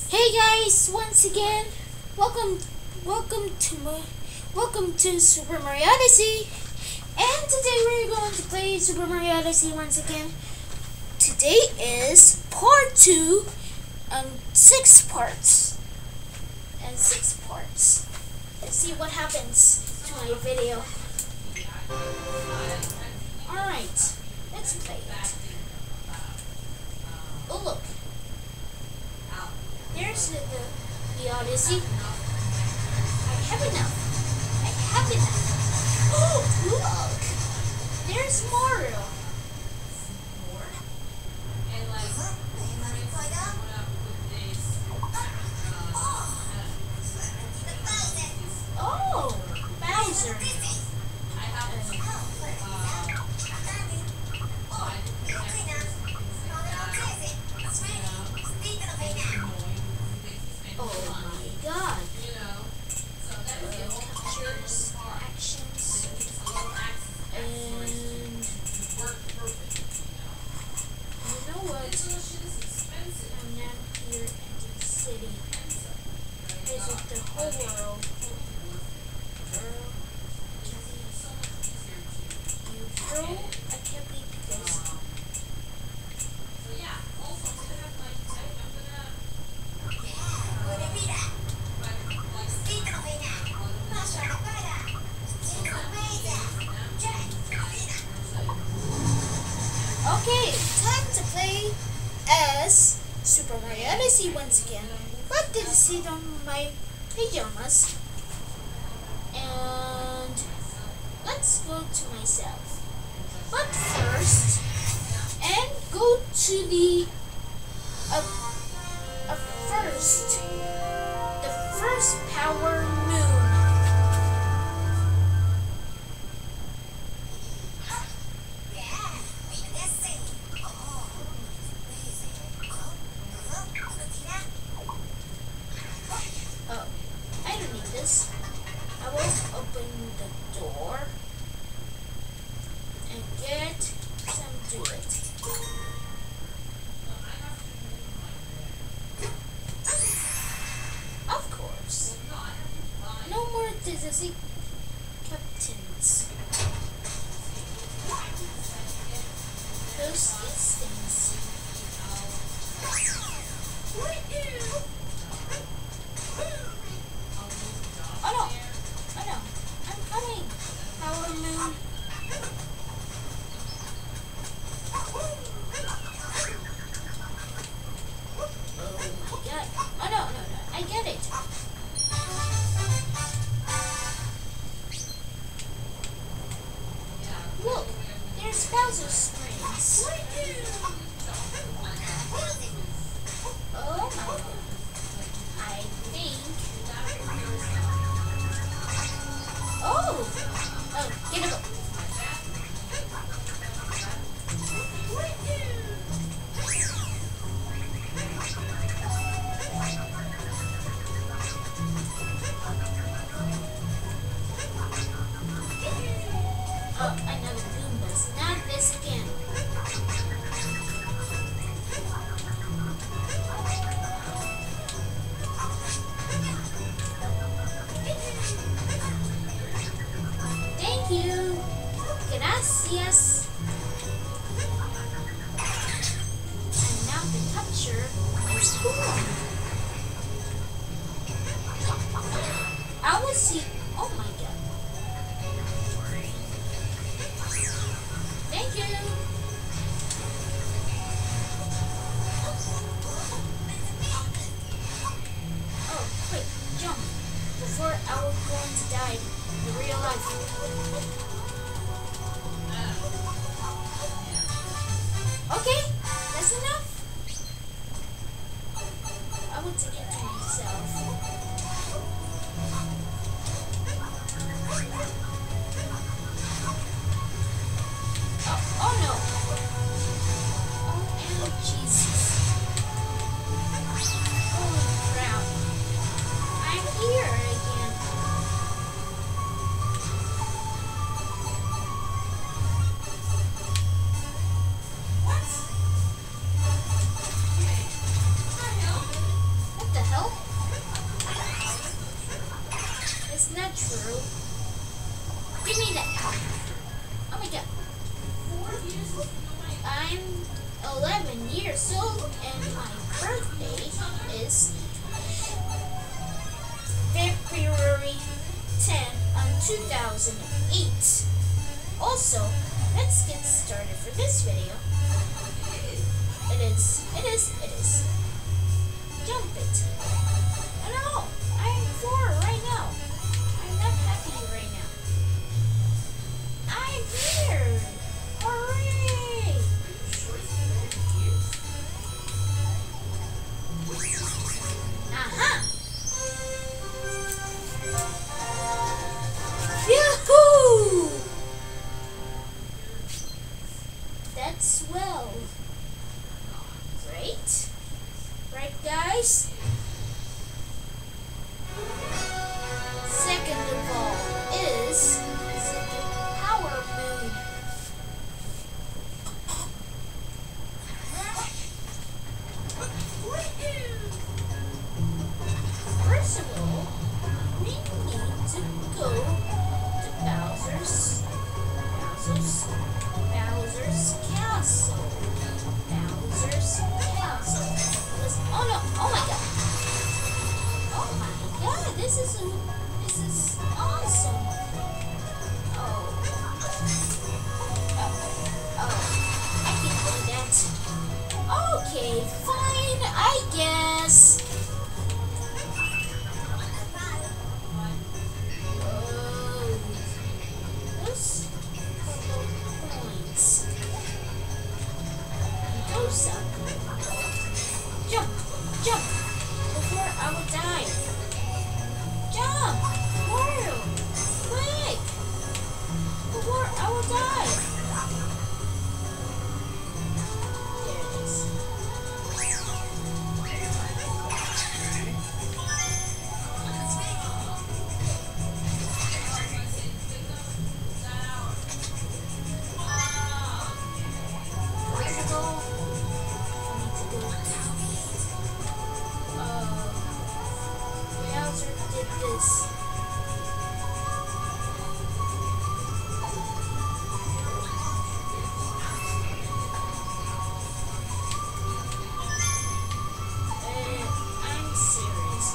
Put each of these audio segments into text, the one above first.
Hey guys, once again, welcome, welcome to Super Mario Odyssey, and today we're going to play Super Mario Odyssey once again. Today is part 2, and 6 parts, Let's see what happens to my video. Alright, let's play it. Oh look. There's the Odyssey. I have enough. Oh, look! There's Mario. Oh, Bowser. Oh my god. Captures, actions, and you know what? I'm now here in the city. Visit the whole world. You throw, I can't believe this. Okay, time to play as Super Mario Odyssey once again. But this is sit on my pajamas. And let's go to myself. But first, and go to the first power moon. Oh, I don't need this. I will open the door and get some duet. Of course. No more dizzy captains. Those things. Oh no! Oh no! I'm coming! Power moon. Oh my god. Oh no, I get it. Look, there's Bowser Springs. Oh my god. I think. Oh, get it. Oh, another Goombas. Not this again. Thank you. Gracias. And now the capture is cool. I will see. Oh my god. Thank you. Oh, quick, jump. Before I was going to die in real life. Okay, that's enough. I will take it to myself. Oh no. Oh, and Jesus. Holy crap. I'm here again. What? What the through. Give me that. Oh my god. I'm 11 years old and my birthday is February 10 on 2008. Also, let's get started for this video. It is. Jump it. I don't know. I'm 4 right now. I'm not happy right now. I'm here. Hooray! Aha! Yahoo! That's well. Great. Right, guys? Second of all is Power Moon. First of all, we need to go to Bowser's castle. Bowser's castle. Oh no! Oh my god! Oh my god! This is awesome. Oh, I can do that. Okay, fine. I guess. Those points. Those up. Jump! Jump! Before I will die. Jump! Mario! Quick! Before I will die. There it is. Bowser did this. I'm serious.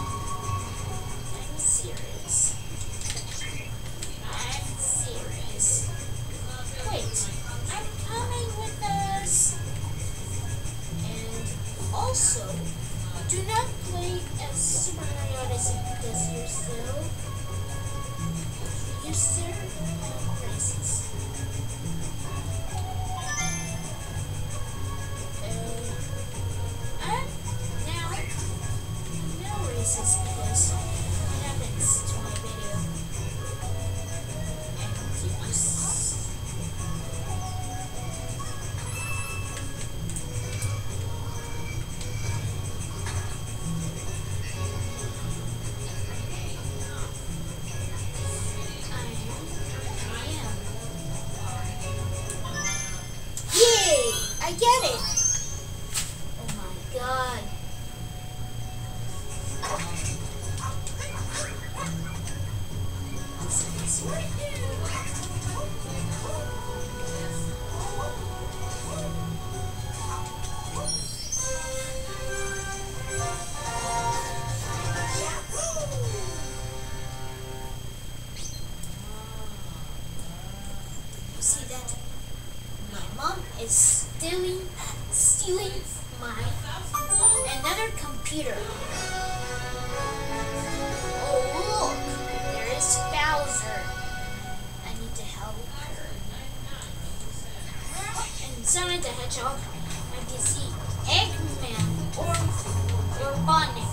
Wait, I'm coming with us. And also, do not play as Super Mario Odyssey because you're still races. And now, no races because what happens to my video. And you just I get it! Oh my god. You see that? My mom is stealing my another computer. Oh look, there is Bowser. I need to help her. And Sonic the Hedgehog, I can see Eggman or Bonnick.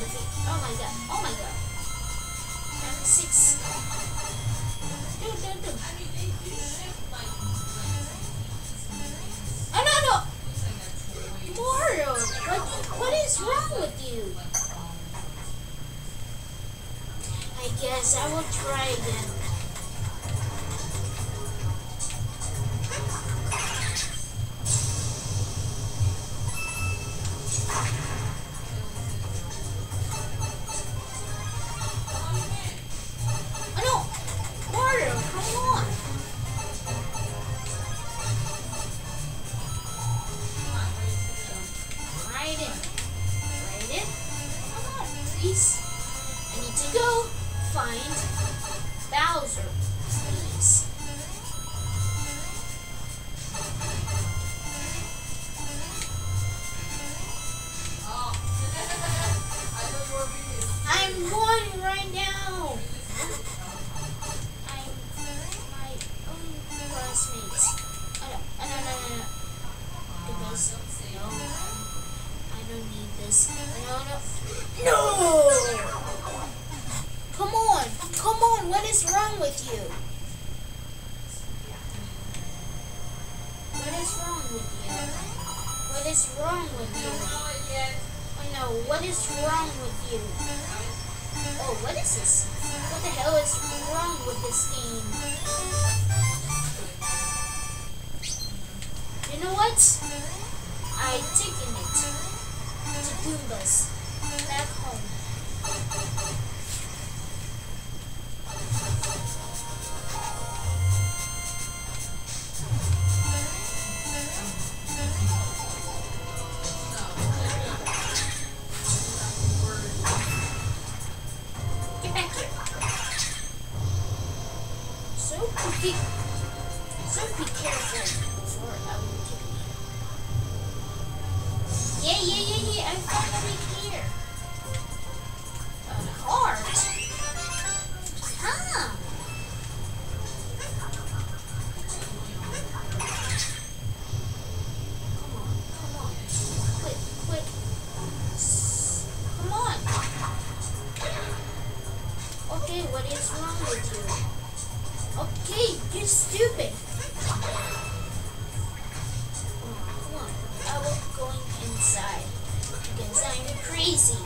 defeat. Oh my god. Oh my god. I'm 6. Dude. Oh no no! Mario! What is wrong with you? I guess I will try again. Please. I need to go find Bowser, please. I'm one right now. I'm my own classmates. Oh no. Goodness. No. I don't need this. No! Come on, what is wrong with you? What is wrong with you? What is wrong with you? Oh no, what is wrong with you? Oh, what is this? What the hell is wrong with this game? You know what? I've taken it to Goombas back home. Get back here. So be careful before I will kick me. Yeah, I'm finally here. A heart. Huh. Come on. Quick. Come on. Okay, what is wrong with you? Okay, you're stupid. Come on. I will go inside because I'm crazy.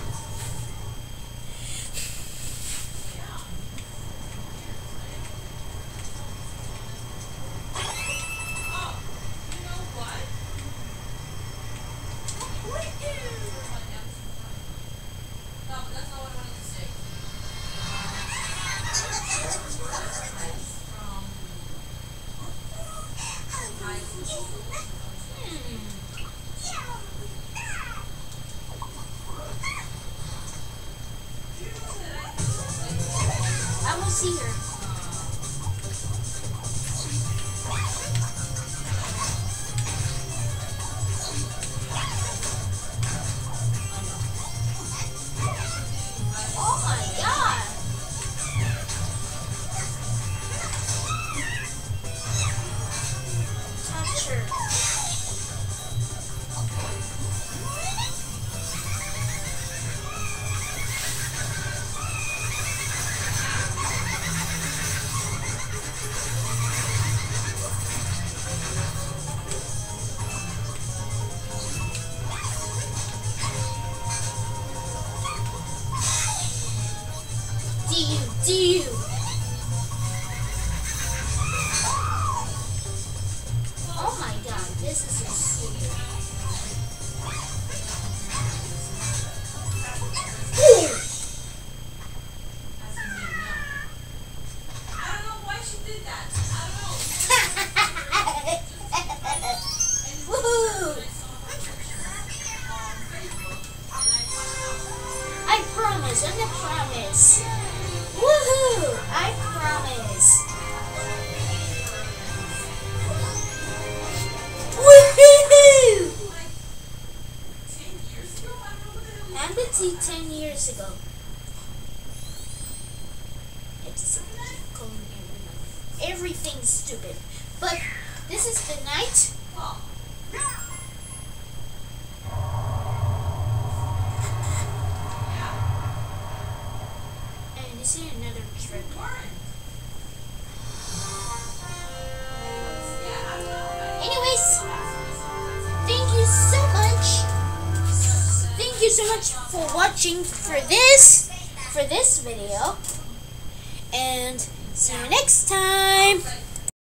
I will see her. Oh my god! Touch her. Do you? Oh my god, this is so stupid. I don't know why she did that. Woohoo! I promise, on the promise. Woohoo! I promise. Woohoo! Empathy 10 years ago. It's calling everything's stupid. But this is the night. you see another trick? Anyways, thank you so much. Thank you so much for watching for this video. And see you next time.